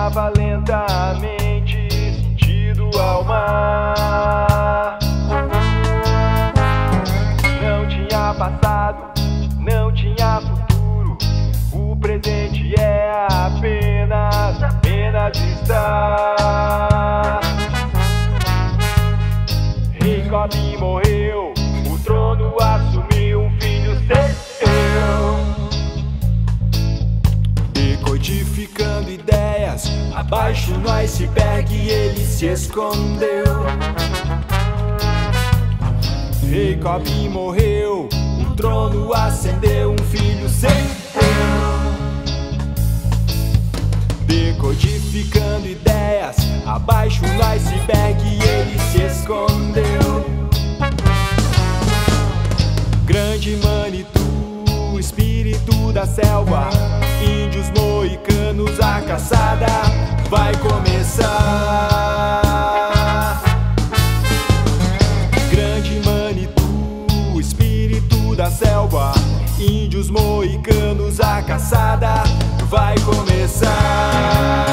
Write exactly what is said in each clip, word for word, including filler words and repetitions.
caminhava lentamente, sentido ao mar. Não tinha passado, não tinha futuro. O presente é apenas, apenas estar. Rei Cobb morreu, o trono assumiu um filho seu. Decodificando ideias, abaixo no iceberg ele se escondeu. Rei Cobb morreu, o trono ascendeu, um filho seu. Decodificando ideias, abaixo no iceberg ele se escondeu. Grande Manitou, espírito da selva, índios moicanos, a caçada vai começar. Grande Manitou, espírito da selva, índios moicanos, a caçada vai começar.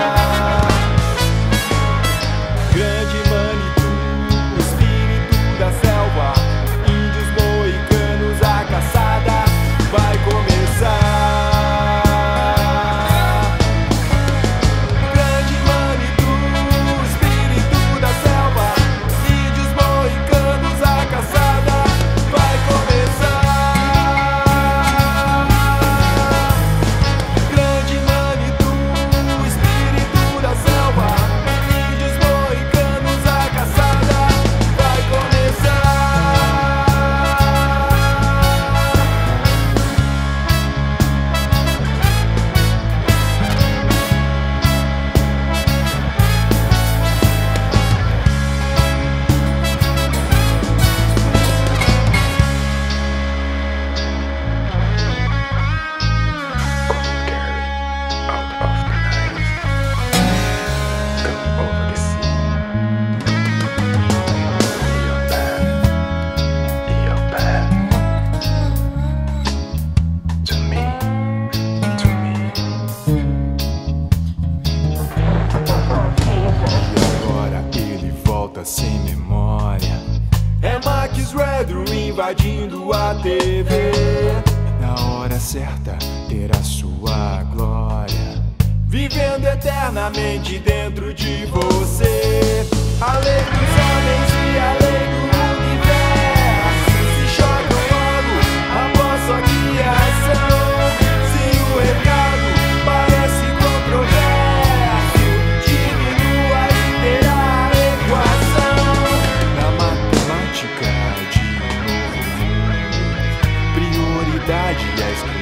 Grande Manitou, espírito da selva, índios moicanos, a caçada vai começar. Grande Manitou, espírito da selva, índios moicanos, a caçada vai começar. Grande Manitou, espírito da selva, índios moicanos, a caçada vai começar. Sem memória, é Max Redro invadindo a T V. Na hora certa terá sua glória, vivendo eternamente dentro de você. A lei dos homens e a lei do universo se chocam logo após sua criação. Se o recado parece controverso, diminua e terá equação. Na matemática de um novo mundo, prioridade é escrever.